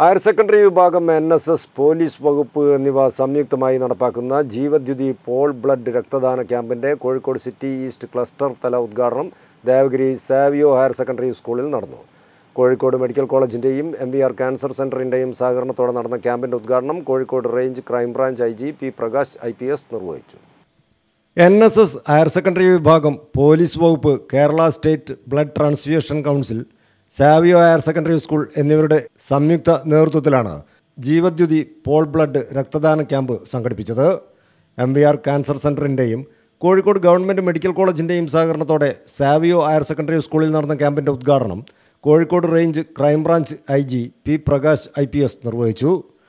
Higher secondary വിഭാഗം NSS police വകുപ്പ് എന്നിവ സംയുക്തമായി നടപ്പാക്കുന്ന ജീവദ്യുതി പോൾ ബ്ലഡ് രക്തദാന ക്യാമ്പിന്റെ കോഴിക്കോട് സിറ്റി ഈസ്റ്റ് ക്ലസ്റ്റർ തല ഉദ്ഘാടനം ദേവഗിരി സാവിയോ ഹയർ സെക്കൻഡറി സ്കൂളിൽ നടന്നു. കോഴിക്കോട് മെഡിക്കൽ കോളേജിന്റെയും MBR ക്യാൻസർ സെന്ററിന്റെയും സഹകരണത്തോടെ നടന്ന ക്യാമ്പിന്റെ ഉദ്ഘാടനം Kozhikode range crime branch IG P Prakash IPS നിർവഹിച്ചു. NSS ഹയർ സെക്കൻഡറി വിഭാഗം പോലീസ് വകുപ്പ് Kerala state blood transfusion council Savio higher secondary school എന്നിവരുടെ സംയുക്ത നേതൃത്വത്തിലാണ് ജീവദ്യുതി പോൾ ബ്ലഡ് രക്തദാന ക്യാമ്പ് സംഘടിപ്പിച്ചത്. MBR ക്യാൻസർ സെന്ററിന്റെയും കോഴിക്കോട് ഗവൺമെന്റ് മെഡിക്കൽ കോളേജിന്റെയും സഹകരണത്തോടെ സാവിയോ ഹയർ സെക്കൻഡറി സ്കൂളിൽ നടന്ന ക്യാമ്പിന്റെ ഉദ്ഘാടനം Kozhikode range crime branch IG P Prakash IPS നിർവഹിച്ചു.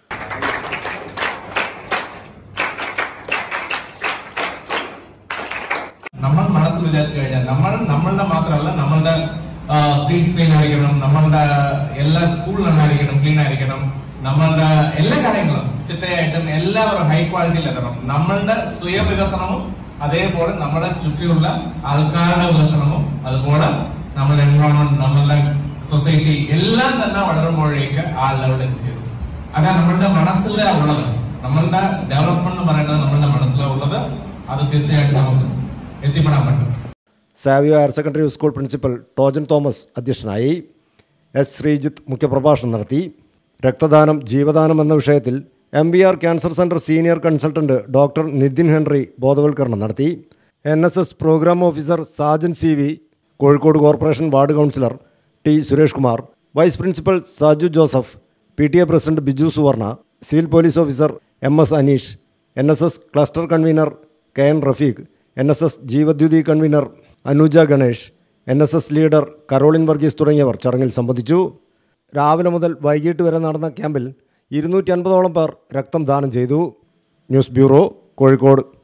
നമ്മൾ മനസ്സിൽ വിചാരിച്ചു കഴിഞ്ഞാൽ നമ്മളുടെ മാത്രമല്ല, നമ്മളുടെ സ്ട്രീറ്റ് ക്ലീൻ ആയിരിക്കണം, നമ്മളുടെ എല്ലാ സ്കൂളിലുണ്ടായിരിക്കണം ക്ലീൻ ആയിരിക്കണം, നമ്മളുടെ എല്ലാ കാര്യങ്ങളും ചിട്ടയായിട്ടും എല്ലാവരും ഹൈ ക്വാളിറ്റിയിൽ എത്തണം. നമ്മളുടെ സ്വയവികസനവും അതേപോലെ നമ്മുടെ ചുറ്റിയുള്ള ആൾക്കാരുടെ വികസനവും അതുപോലെ നമ്മുടെ എൻവയോൺമെന്റ്, നമ്മളുടെ സൊസൈറ്റി എല്ലാം തന്നെ വളരുമ്പോഴേക്ക് ആ ലെവലിൽ എത്തിച്ചേരും. അതാണ് നമ്മളുടെ മനസ്സിലെ ഉള്ളത്. നമ്മളുടെ ഡെവലപ്മെന്റ് എന്ന് പറയുന്നത് നമ്മളുടെ മനസ്സിലെ ഉള്ളത്. അത് തീർച്ചയായിട്ടും നമുക്ക് എത്തിപ്പെടാൻ പറ്റും. Savio higher secondary school principal Tojan Thomas അധ്യക്ഷനായി. S. ശ്രീജിത്ത് മുഖ്യപ്രഭാഷണം നടത്തി. രക്തദാനം ജീവദാനം എന്ന വിഷയത്തിൽ MBR cancer centre senior consultant doctor Nithin Henry ബോധവൽക്കരണം നടത്തി. NSS program officer Sajan CV, Kozhikode corporation ward councillor T. Suresh Kumar, vice principal Saju Joseph, PTA president Biju Suvarna, civil police officer MS Aneesh, NSS cluster convener KN Rafeeq, NSS Jeevadyuthi convener Anuja Ganesh, NSS leader Caroline Varghese തുടങ്ങിയവർ ചടങ്ങിൽ സംബന്ധിച്ചു. രാവിലെ മുതൽ വൈകിട്ട് വരെ നടന്ന ക്യാമ്പിൽ 250ഓളം പേർ രക്തം ദാനം ചെയ്തു. News bureau, Kozhikode.